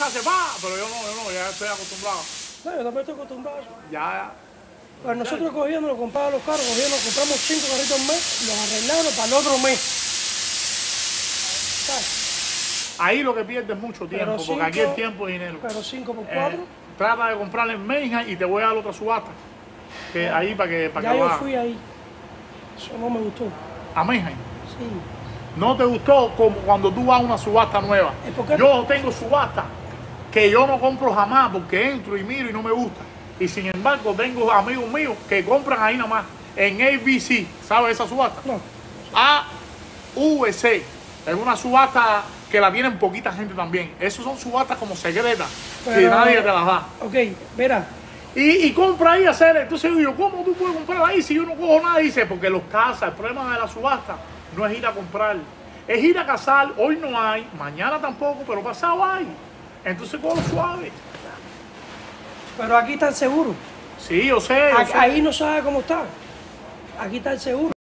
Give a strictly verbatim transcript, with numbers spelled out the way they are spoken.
se hace va, pero yo no, yo no, ya estoy acostumbrado. No, yo también estoy acostumbrado a eso. Ya, Pues nosotros cogíamos, nos compramos los carros, cogíamos, compramos cinco carritos al mes, los arreglamos para el otro mes. ¿Sabes? ahí lo que pierdes es mucho tiempo, Pero porque cinco- aquí el tiempo es dinero. Pero cinco por Eh, cuatro. trata de comprarle en Menja y te voy a dar otra subasta. Que ahí para que, para Ya que yo lo hagas. fui ahí. Eso no me gustó. A Menja. Sí. ¿No te gustó como cuando tú vas a una subasta nueva? ¿Y por qué? Yo tengo subasta que yo no compro jamás porque entro y miro y no me gusta. Y sin embargo tengo amigos míos que compran ahí nada más en A B C. ¿Sabes esa subasta? No. A V C. Es una subasta que la tienen poquita gente también. Esas son subastas como secretas que Pero- nadie te las da. Ok, verá. Y, y compra ahí a hacer. Entonces digo, ¿cómo tú puedes comprar ahí si yo no cojo nada? Dice, porque los cazas. El problema de la subasta no es ir a comprar, es ir a cazar. Hoy no hay, mañana tampoco, pero pasado hay. Entonces cojo suave. Pero aquí está el seguro. Sí, yo sé. yo A- sé. Ahí no sabe cómo está. Aquí está el seguro.